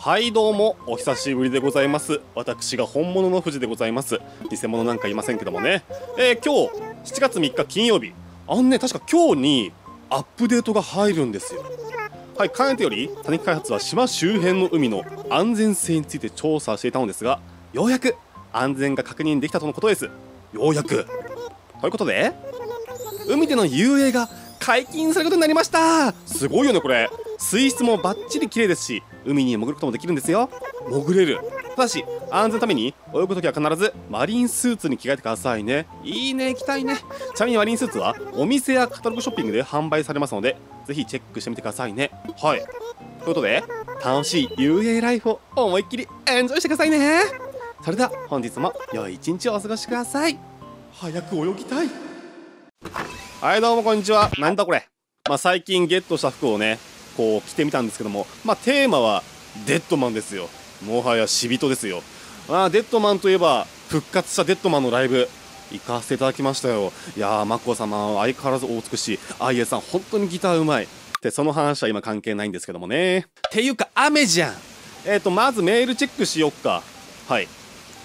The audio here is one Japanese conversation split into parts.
はいどうもお久しぶりでございます。私が本物の富士でございます。偽物なんかいませんけどもね。今日7月3日金曜日、確か今日にアップデートが入るんですよ。はい、かねてより谷開発は島周辺の海の安全性について調査していたのですが、ようやく安全が確認できたとのことです。ようやくということで、海での遊泳が解禁されることになりました。すごいよねこれ。水質もバッチリ綺麗ですし、海に潜ることもできるんですよ。潜れる。ただし安全のために泳ぐときは必ずマリンスーツに着替えてくださいね。いいね、行きたいね。ちなみにマリンスーツはお店やカタログショッピングで販売されますので、ぜひチェックしてみてくださいね。はい、ということで楽しい遊泳ライフを思いっきりエンジョイしてくださいね。それでは本日も良い一日をお過ごしください。早く泳ぎたい。はいどうもこんにちは。なんだこれ。最近ゲットした服をねこう着てみたんですけども、テーマはデッドマンですよ。もはや死人ですよ。デッドマンといえば復活したデッドマンのライブ行かせていただきましたよ。いやー、マコ様相変わらずお美しい。あいえさん本当にギターうまい。でその話は今関係ないんですけどもね。っていうか雨じゃん。まずメールチェックしよっか。はい、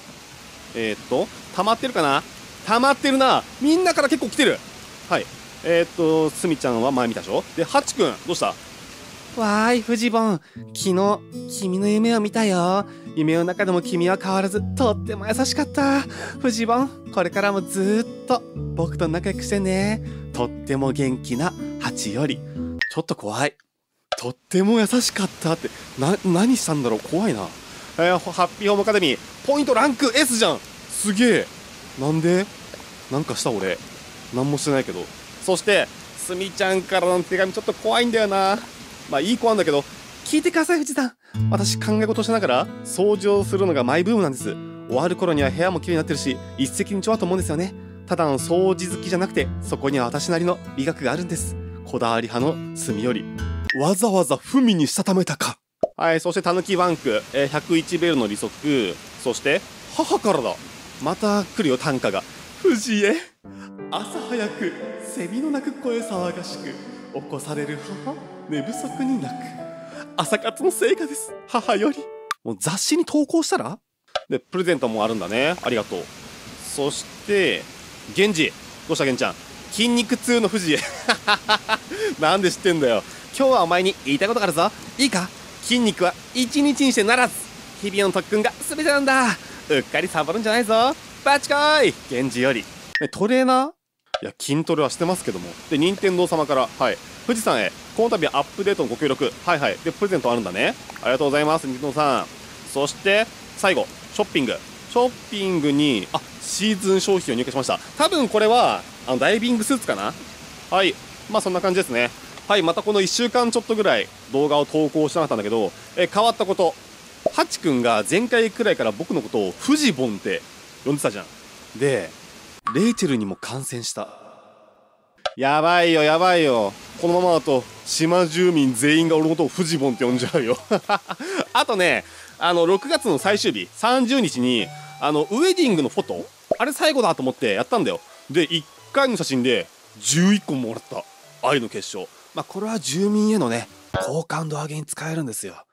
溜まってるかな。溜まってるな。みんなから結構来てる。はい、すみちゃんは前見たでしょ。でハチくんどうした。わーい、フジボン。昨日、君の夢を見たよ。夢の中でも君は変わらず、とっても優しかった。フジボン、これからもずーっと、僕と仲良くしてね。とっても元気なハチより。ちょっと怖い。とっても優しかったって、何したんだろう、怖いな。ハッピーホームアカデミー、ポイントランク S じゃん。すげえ。なんでなんかした俺。なんもしてないけど。そして、すみちゃんからの手紙ちょっと怖いんだよな。いい子なんだけど、聞いてください藤さん。私考え事をしながら掃除をするのがマイブームなんです。終わる頃には部屋も綺麗になってるし、一石二鳥だと思うんですよね。ただの掃除好きじゃなくて、そこには私なりの美学があるんです。こだわり派の墨よりわざわざ文にしたためたか。はい、そしてたぬきバンク、101ベルの利息。そして母からだ。また来るよ短歌が。藤へ朝早くセミの鳴く声騒がしく起こされる母、寝不足に泣く朝活の成果です。母より。もう雑誌に投稿したら。でプレゼントもあるんだね。ありがとう。そして源氏どうした。源ちゃん筋肉痛の富士へなんで知ってんだよ。今日はお前に言いたいことがあるぞ。いいか。筋肉は一日にしてならず、日々の特訓が全てなんだ。うっかりサボるんじゃないぞ。バチコイ源氏より。トレーナー。いや筋トレはしてますけども。で任天堂様から、はい、富士山へこの度アップデートのご協力。はいはい。でプレゼントあるんだね。ありがとうございます任天堂さん。そして最後ショッピングにシーズン商品を入荷しました。多分これはダイビングスーツかな。はい、そんな感じですね。はい、またこの1週間ちょっとぐらい動画を投稿してなかったんだけど、変わったこと。ハチくんが前回くらいから僕のことをフジボンって呼んでたじゃん。でレイチェルにも感染した。やばいよやばいよ。このままだと島住民全員が俺のことをフジボンって呼んじゃうよあとね、6月の最終日30日にウェディングのフォト、あれ最後だと思ってやったんだよ。で1回の写真で11個もらった。愛の結晶。これは住民へのね好感度上げに使えるんですよ。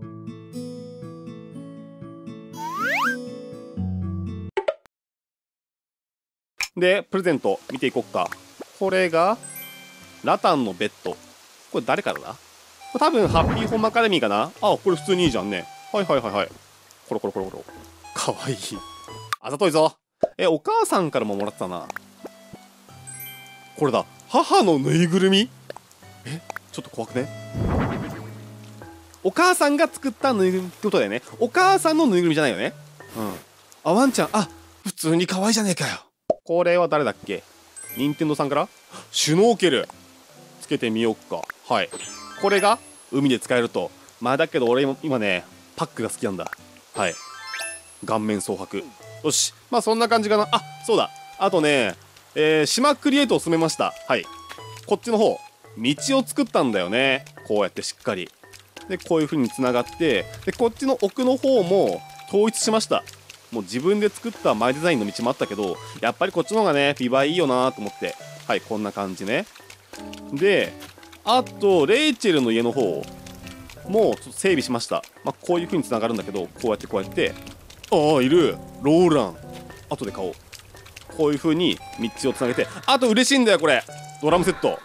でプレゼント見ていこっか。これがラタンのベッド。これ誰からだ。これ多分ハッピーホームアカデミーかな。これ普通にいいじゃんね。はいはいはいはい。コロコロコロコロ。かわいい。あざといぞ。お母さんからももらったな。これだ。母のぬいぐるみ。ちょっと怖くね。お母さんが作ったぬいぐるみってことだよね。お母さんのぬいぐるみじゃないよね。ワンちゃん。普通に可愛いじゃねえかよ。これは誰だっけ。任天堂さんから。シュノーケルつけてみようか。はい、これが海で使えると。だけど俺今ねパックが好きなんだ。はい、顔面蒼白。よし、そんな感じかな。そうだ、あとね島クリエイトを進めました。はい、こっちの方道を作ったんだよね。こうやってしっかり。でこういう風につながって、でこっちの奥の方も統一しました。もう自分で作ったマイデザインの道もあったけど、やっぱりこっちの方がね見栄えいいよなと思って。はい、こんな感じね。であとレイチェルの家の方もうちょっと整備しました。こういう風につながるんだけど、こうやってああいるローラン、後で買おう。こういう風に3つをつなげて、あと嬉しいんだよこれ、ドラムセット。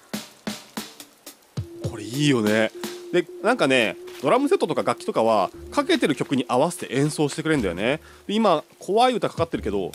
これいいよね。でなんかね、ドラムセットとか楽器とかはかけてる曲に合わせて演奏してくれるんだよね。で今怖い歌かかってるけど、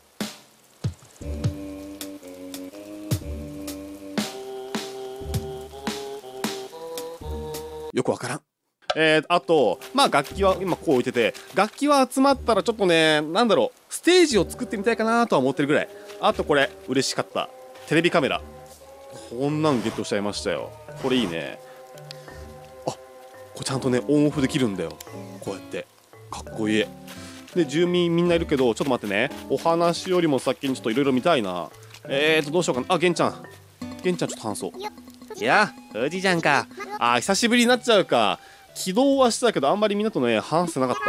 よくわからん。あと楽器は今こう置いてて、楽器は集まったらちょっとね、なんだろう、ステージを作ってみたいかなとは思ってるぐらい。あとこれ嬉しかった、テレビカメラ。こんなんゲットしちゃいましたよ。これいいね。あ、これちゃんとねオンオフできるんだよ、こうやって。かっこいい。で住民みんないるけど、ちょっと待ってね、お話よりも先にちょっといろいろ見たいな。どうしようかな。あ、玄ちゃんちょっと話そう。いや、富士ちゃんか。久しぶりになっちゃうか。起動はしてたけどあんまりみんなとね話してなかった。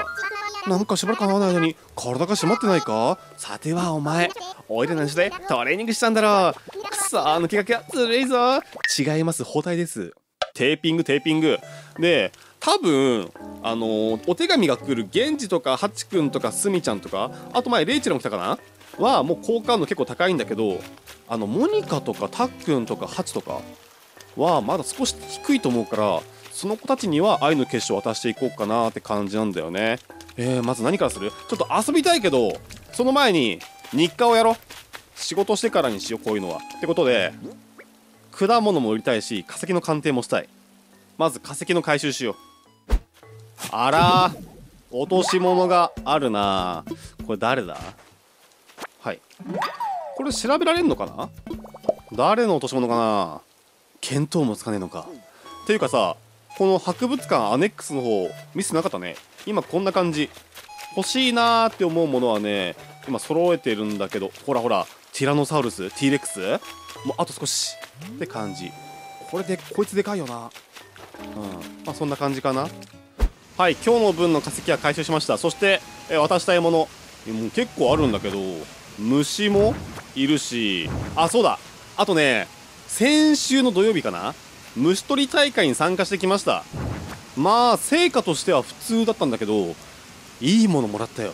なんかしばらく会わない間に体が締まってないか。さてはお前、おいらの話でトレーニングしたんだろう。くそー、抜け駆けはずるいぞ。違います、包帯です。テーピングで、多分お手紙が来る源氏とかハチくんとかスミちゃんとか、あと前レイチェルも来たかなはもう好感度結構高いんだけど、モニカとかタッくんとかハチとかはまだ少し低いと思うから、その子たちには愛の結晶を渡していこうかなって感じなんだよね。まず何からする？ちょっと遊びたいけど、その前に日課をやろう。仕事してからにしよう、こういうのは。ってことで果物も売りたいし、化石の鑑定もしたい。まず化石の回収しよう。あらー、落とし物があるな。これ誰だ？はい、これ調べられんのかな。誰の落とし物かな。見当もつかねえのか。っていうかさ、この博物館アネックスの方見せてなかったね。今こんな感じ。欲しいなーって思うものはね今揃えてるんだけど、ほらティラノサウルス T レックスもうあと少しって感じ。これでこいつでかいよな。そんな感じかな。はい、今日の分の化石は回収しました。そして、渡したいものもう結構あるんだけど、虫もいるし、そうだ、あとね、先週の土曜日かな、虫取り大会に参加してきました。成果としては普通だったんだけど、いいものもらったよ。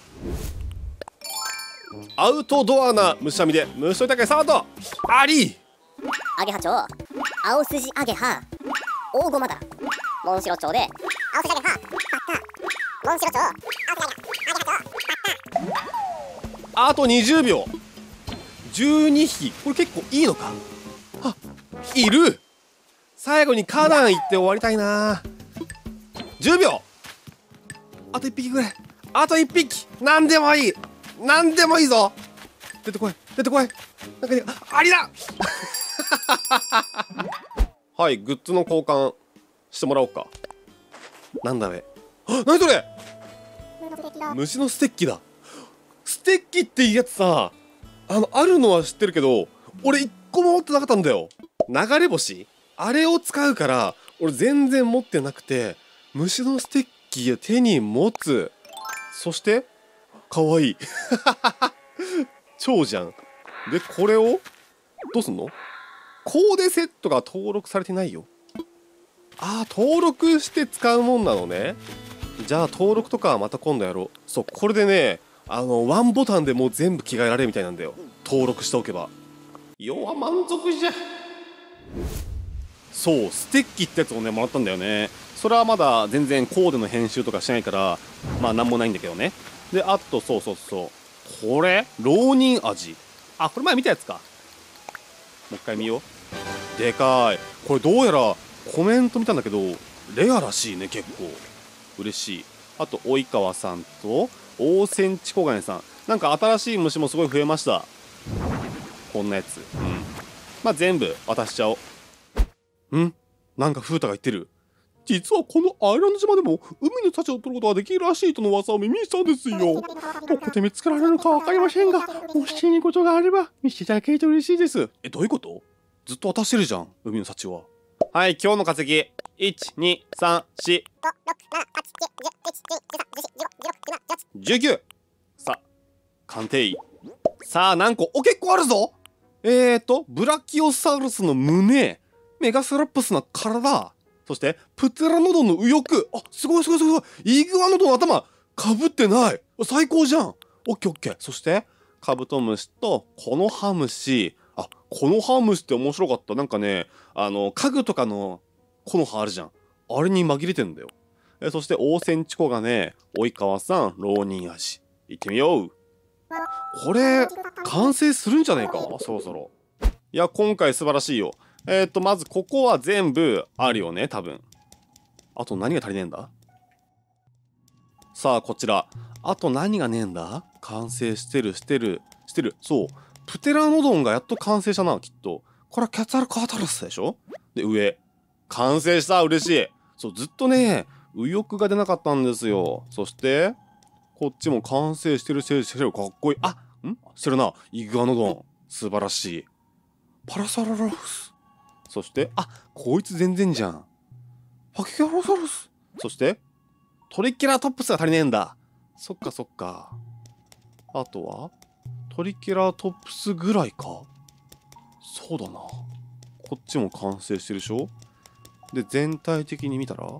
アウトドアな虫網で虫取り大会スタート。ありアゲハチョウ、青筋アゲハ、大ゴマだ。モンシロチョウで青筋アゲハ、バッタ。モンシロチョウ、青筋アゲハチョウ、バッタ。 あと20秒。12匹。これ結構いいのか。いる。最後に花壇行って終わりたいな。10秒。あと1匹ぐらい。あと1匹。何でもいいぞ。出てこい。なんかありだはい、グッズの交換してもらおうか。なんだね。何それ。虫のステッキだ。ステッキっていいやつさ、あるのは知ってるけど俺1個も持ってなかったんだよ。流れ星あれを使うから俺全然持ってなくて、虫のステッキを手に持つ。そしてかわいい超じゃん。でこれをどうすんの。コーデセットが登録されてないよ。登録して使うもんなのね。じゃあ登録とかはまた今度やろう。そう、これでねワンボタンでもう全部着替えられるみたいなんだよ、登録しておけば。要は満足じゃ。そう、ステッキってやつをねもらったんだよね。それはまだ全然コーデの編集とかしてないからなんもないんだけどね。であとそうこれ浪人味。これ前見たやつか。もう一回見よう。でかい。これどうやらコメント見たんだけどレアらしいね。結構嬉しい。あと及川さんと大千チコガネさん、なんか新しい虫もすごい増えました。こんなやつ。全部渡しちゃおう。なんか風太が言ってる。実はこのアイランド島でも海の幸を取ることができるらしいとの噂を耳にしたんですよ。どこで見つけられるのか分かりませんが、もしいことがあれば見せていただけると嬉しいです。どういうこと？ずっと渡してるじゃん、海の幸は。はい、今日の化石123456789。さあ鑑定。さあ何個？結構あるぞ。ブラキオサウルスの胸、メガスラップスの体、 そしてプテラノドンの右翼。あ、すごいすごいすごい。イグアノドンの頭かぶってない。最高じゃん。オッケーオッケー。そしてカブトムシとコノハムシ。あ、コノハムシって面白かった。なんかね、家具とかのコノハあるじゃん。あれに紛れてんだよ。そしてオオセンチコガネ、及川さん、浪人アジ。行ってみよう。これ完成するんじゃねえか、そろそろ。いや、今回素晴らしいよ。まずここは全部あるよね、多分。あと何が足りねえんだ。さあ、こちら。あと何がねえんだ。完成してる。そう。プテラノドンがやっと完成したな、きっと。これはキャツァルカータラスでしょ。で、上。完成した、嬉しい。そう、ずっとね、右翼が出なかったんですよ。そして、こっちも完成してる、かっこいい。あ、してるな。イグアノドン。素晴らしい。パラサラロス。そして、あ、こいつ全然じゃん。パキキャロサロス。そして、トリケラトプスが足りねえんだ。そっかそっか。あとは、トリケラトプスぐらいか。そうだな。こっちも完成してるでしょ。で、全体的に見たら、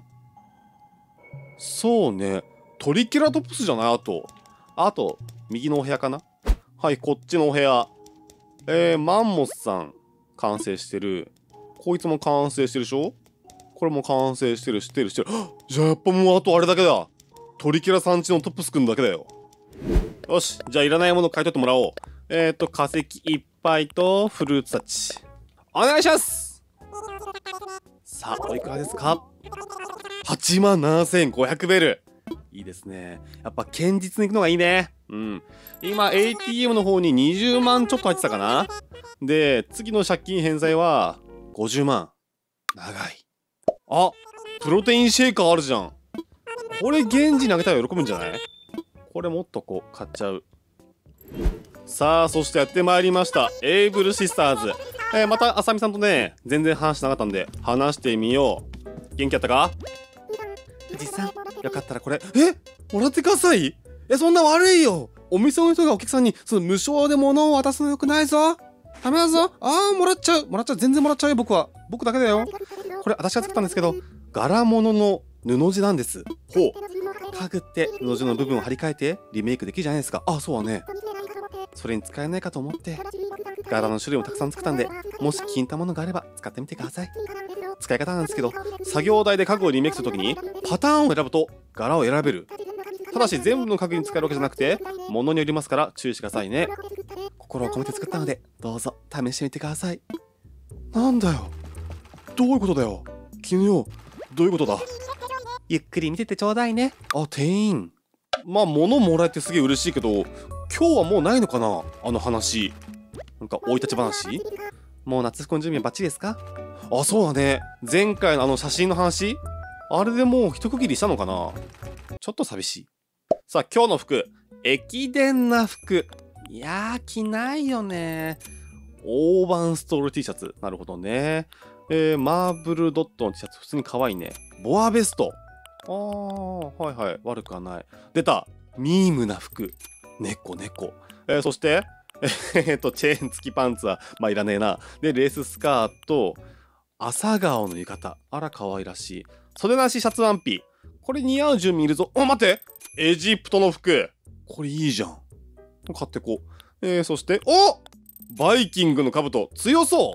そうね。トリケラトプスじゃない。あと、右のお部屋かな。はい、こっちのお部屋。マンモスさん、完成してる。こいつも完成してるでしょ。これも完成してる。じゃあやっぱもうあとあれだけだ。トリケラさんちのトプスくんだけだよ。よし、じゃあいらないもの買い取ってもらおう。化石いっぱいとフルーツたち。お願いします。さあ、おいくらですか。87,500ベル。いいですね。やっぱ堅実に行くのがいいね。うん。今 ATM の方に20万ちょっと入ってたかな。で、次の借金返済は50万。長い。あ、プロテインシェイカーあるじゃん。これ現地にあげたら喜ぶんじゃない。これもっとこう買っちゃう。さあ、そしてやってまいりましたエイブルシスターズ。またあさみさんとね、全然話してなかったんで話してみよう。元気やったか。藤井さん、よかったらこれもらってください。そんな悪いよ。お店の人がお客さんにその無償で物を渡すのよくないぞ。ダメだぞ。もらっちゃう。全然もらっちゃうよ。僕だけだよ。これ私が作ったんですけど、柄物の布地なんです。ほう。家具って布地の部分を張り替えてリメイクできるじゃないですか。そうはね。それに使えないかと思って柄の種類もたくさん作ったんで、もし気に入ったものがあれば使ってみてください。使い方なんですけど、作業台で家具をリメイクするときにパターンを選ぶと柄を選べる。ただし全部の家具に使えるわけじゃなくて、物によりますから注意してくださいね。心を込めて作ったのでどうぞ試してみてください。なんだよ、どういうことだよ。君よ、どういうことだ。ゆっくり見ててちょうだいね。店員。物もらえてすげえ嬉しいけど、今日はもうないのかな、あの話。なんか生い立ち話。もう夏服の準備はバッチリですか。そうだね。前回の写真の話、あれでもう一区切りしたのかな。ちょっと寂しい。さあ、今日の服、駅伝な服。いやー、着ないよね。大判ストール T シャツ。なるほどね。マーブルドットの T シャツ、普通に可愛いね。ボアベスト。はいはい、悪くはない。出た、ミームな服。猫。そして、チェーン付きパンツは、いらねえな。で、レーススカート、朝顔の浴衣。あら、可愛らしい。袖なしシャツワンピ。これ似合う順見いるぞ。待って、エジプトの服。これいいじゃん。買ってこう。そして、バイキングの兜。強そう。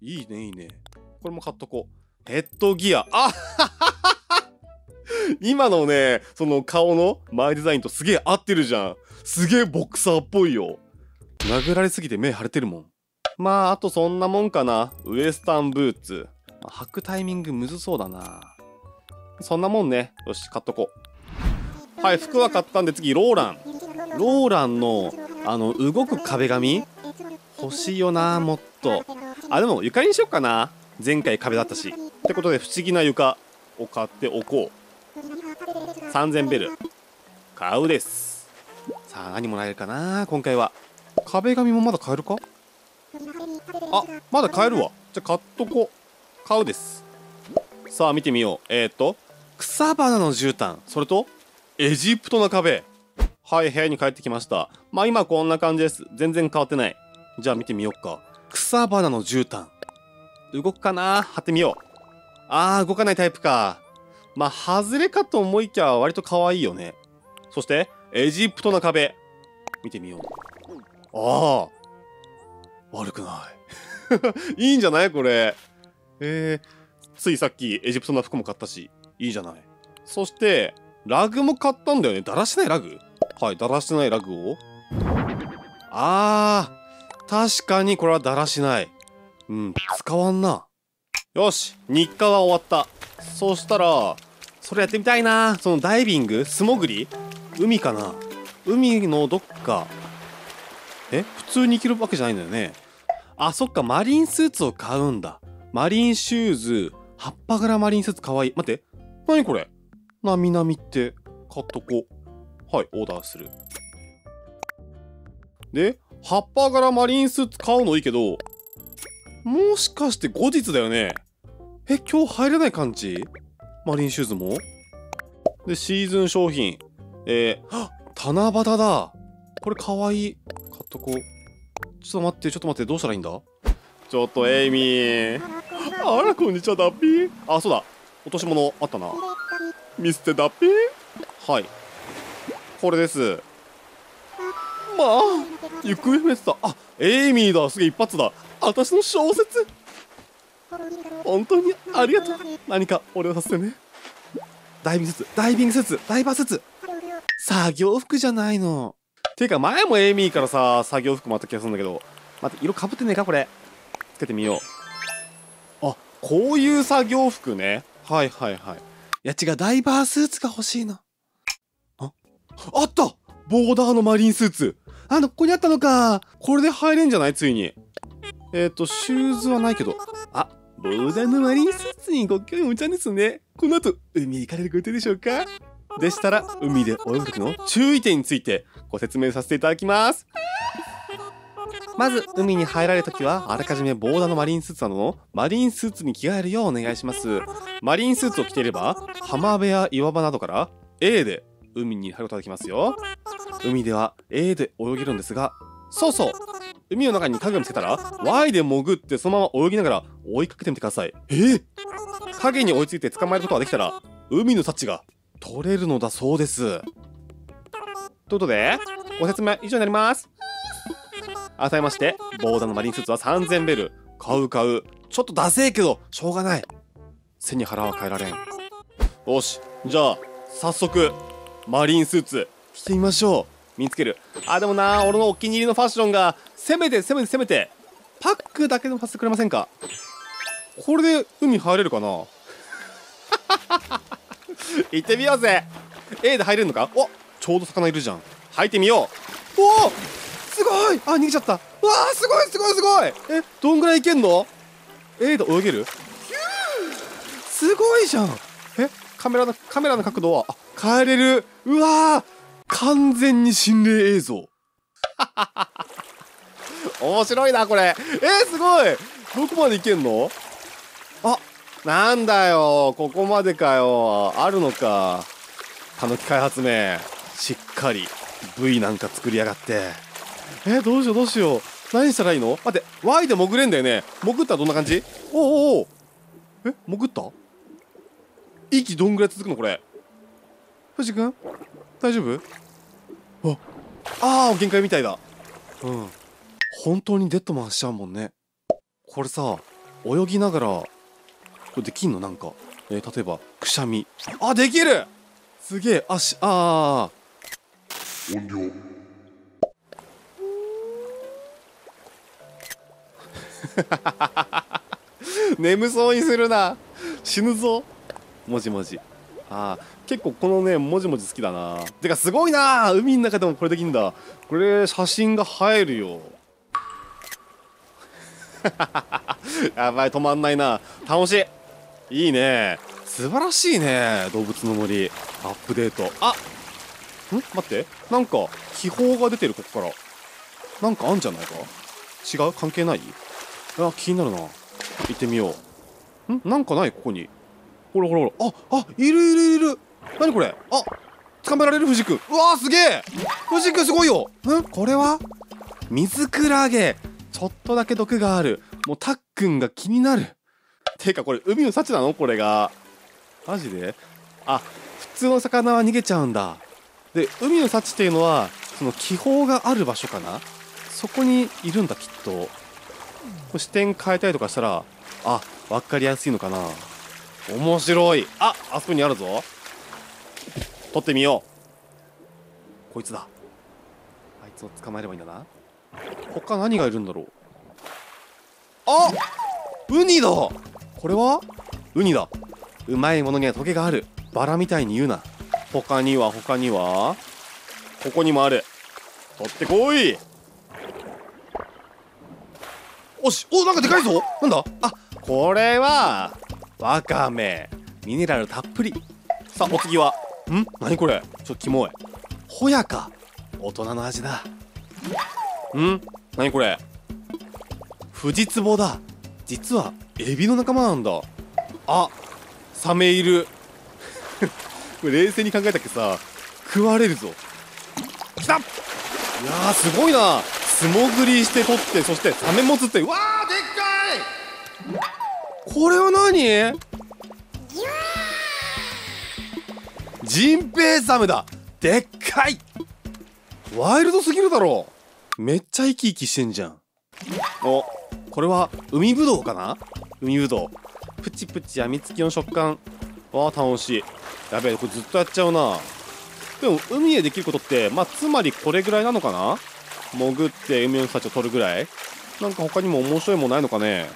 いいね。これも買っとこう。ヘッドギア。今のね、その顔の前デザインとすげえ合ってるじゃん。すげえボクサーっぽいよ。殴られすぎて目腫れてるもん。あとそんなもんかな。ウエスタンブーツ。履くタイミングむずそうだな。そんなもんね。よし、買っとこう。はい、服は買ったんで次、ローランの、動く壁紙欲しいよな、もっと。でも床にしよっかな。前回壁だったし。ってことで、不思議な床を買っておこう。3000ベル。買うです。さあ、何もらえるかな、今回は。壁紙もまだ買えるか。まだ買えるわ。じゃあ買っとこう。買うです。さあ、見てみよう。草花の絨毯。それと、エジプトの壁。はい、部屋に帰ってきました。今こんな感じです。全然変わってない。じゃあ見てみようか。草花の絨毯。動くかな、貼ってみよ動かないタイプか。まあ外れかと思いきや割と可愛いよね。そしてエジプトの壁見てみよう。悪くないいいんじゃないこれ。ついさっきエジプトの服も買ったしいいじゃない。そしてラグも買ったんだよね。だらしないラグ。はい、だらしないラグを。確かにこれはだらしない。使わんな。よし、日課は終わった。そしたらそれやってみたいな。そのダイビング、素潜り、海かな。海のどっか。普通に行けるわけじゃないんだよね。そっか、マリンスーツを買うんだ。マリンシューズ、葉っぱ柄マリンスーツかわいい。待って、何これ。なみなみって買っとこう。はい、オーダーする。で、葉っぱ柄マリンスーツ買うのいいけど、もしかして後日だよね。今日入れない感じ？マリンシューズも？で、シーズン商品。七夕だ。これかわいい。買っとこう。ちょっと待って、どうしたらいいんだ？ちょっとエイミー。あら、こんにちは、ダッピー。そうだ。落とし物あったな。ミステダッピー。はい。これです。まあ、行方不明だ。エイミーだ。すげえ一発だ。私の小説。本当にありがとう。何か俺をさせてね。ダイビングスーツ、ダイバースーツ。作業服じゃないの。ていうか前もエイミーからさ、作業服もあった気がするんだけど。待って、色かぶってねえかこれ。つけてみよう。こういう作業服ね。はいはいはい。いや違う、ダイバースーツが欲しいの。あった、ボーダーのマリンスーツ。ここにあったのか。これで入れんじゃない？ついに。シューズはないけど。ボーダーのマリンスーツにご興味お持ちなんですね。この後、海へ行かれるご予定でしょうか？でしたら、海で泳ぐ時の注意点についてご説明させていただきます。まず、海に入られる時は、あらかじめボーダーのマリンスーツなどのマリンスーツに着替えるようお願いします。マリンスーツを着ていれば、浜辺や岩場などから A で海に入ることができますよ。海では A で泳げるんですが、そうそう、海の中に影を見つけたら Y で潜ってそのまま泳ぎながら追いかけてみてください。影に追いついて捕まえることができたら海の幸が取れるのだそうです。ということでご説明以上になります。改めまして、ボーダーのマリンスーツは3000ベル。買う。ちょっとダセえけどしょうがない。背に腹は変えられん。よし、じゃあ早速マリンスーツ着てみましょう。身につける。でもな、俺のお気に入りのファッションがせめてパックだけでもさせてくれませんか？これで海入れるかな行ってみようぜ。 A で入れるのか？ちょうど魚いるじゃん。入ってみよう。すごい。逃げちゃった。すごい。どんぐらいいけんの？ A で泳げる？すごいじゃん。カメラの角度は変えれる。完全に心霊映像。面白いなこれ。すごい。どこまでいけんの？なんだよ、ここまでかよ。あるのか。たぬき開発名しっかり V なんか作りやがって。どうしよう。何したらいいの？待って、 Y で潜れんだよね。潜ったらどんな感じ？潜った？息どんぐらい続くのこれ？藤君大丈夫？限界みたいだ。本当にデッドマンしちゃうもんね。これさ、泳ぎながらこれできんの？なんか例えばくしゃみ。できる。すげえ。音量眠そうにするな。死ぬぞ。もじもじ。結構このね、もじもじ好きだな。てかすごいな、海の中でもこれできんだ。これ写真が映えるよ。やばい、止まんないな。楽しい。いいね。素晴らしいね。動物の森アップデート。待って、なんか気泡が出てる。ここからなんかあんじゃないか。違う？関係ない？気になるな。行ってみよう。なんかない？ここに。ほら。いる。何これ？捕まえられる？藤君。すげえ。藤君すごいよ。これは水クラゲ。ちょっとだけ毒がある。もうたっくんが気になる。 てかこれ海の幸なの？これがマジで？あ、普通の魚は逃げちゃうんだ。で海の幸っていうのはその気泡がある場所かな、そこにいるんだきっと。これ視点変えたりとかしたら分かりやすいのかな。面白い。あそこにあるぞ。取ってみよう。こいつだ。あいつを捕まえればいいんだな。他何がいるんだろう。ウニだ。これはウニだ。うまいものにはトゲがある。バラみたいに言うな。他にはここにもある。取ってこい。おし、なんかでかいぞ。なんだ。これはワカメ。ミネラルたっぷり。さあお次は何これ。ちょっとキモい。ホヤか。大人の味だ。何これ。フジツボだ。実はエビの仲間なんだ。サメいる。これ冷静に考えたっけさ、食われるぞ。きた。いやーすごいな。素潜りして取って、そしてサメも釣って。うわーでっかい。これは何？ジンペイザメだ。でっかい。ワイルドすぎるだろ。めっちゃ生き生きしてんじゃん。これは海ぶどうかな。海ぶどう。プチプチやみつきの食感。楽しい。やべえ、これずっとやっちゃうな。でも海へできることってつまりこれぐらいなのかな。潜って海の幸を取るぐらい。なんか他にも面白いもんないのかね。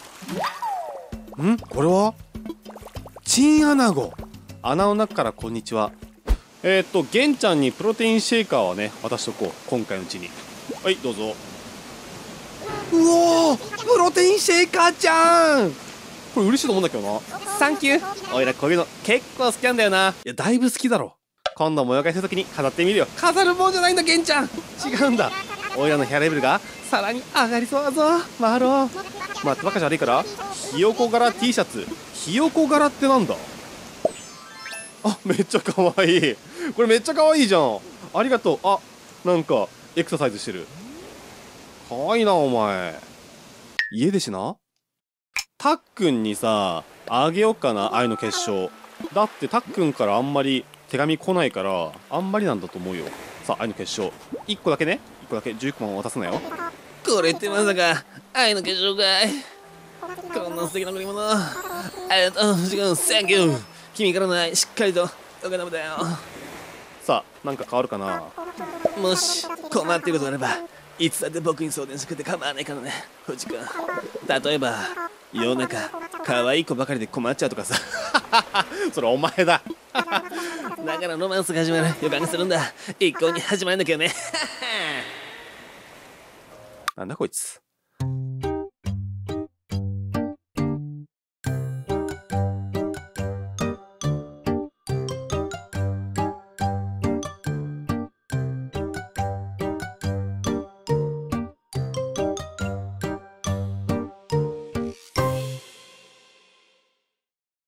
これはチンアナゴ。穴の中からこんにちは。ゲンちゃんにプロテインシェイカーはね渡しとこう、今回のうちに。はいどうぞ。うおー、プロテインシェイカーちゃん。これ嬉しいと思うんだけどな。サンキュー。おいらこういうの結構好きなんだよな。いやだいぶ好きだろ。今度模様替えするときに飾ってみるよ。飾るもんじゃないんだゲンちゃん。違うんだ。おいらのヘアレベルがさらに上がりそうだぞマロ。ってばっかじゃ悪いから。ひよこ柄 T シャツ。ひよこ柄ってなんだ。めっちゃかわいい。これめっちゃかわいいじゃん。ありがとう。なんかエクササイズしてる。かわいいなお前。家でしな。たっくんにさあげよっかな、愛の結晶。だってたっくんからあんまり手紙来ないからあんまりなんだと思うよ。さあ愛の結晶1個だけね。1個だけ11個も渡すなよ。 これってまさか愛の結晶かい。こんな素敵な乗り物ありがとう。違う、センキュー。君からの愛しっかりと受け止めたよ。 さあなんか変わるかな。 もし困っていることがあればいつだって僕に相談してくれて構わないからね藤君。例えば世の中可愛い子ばかりで困っちゃうとかさ。 それお前だ。 だからロマンスが始まる予感するんだ。一向に始まるんだけどね。 なんだこいつ。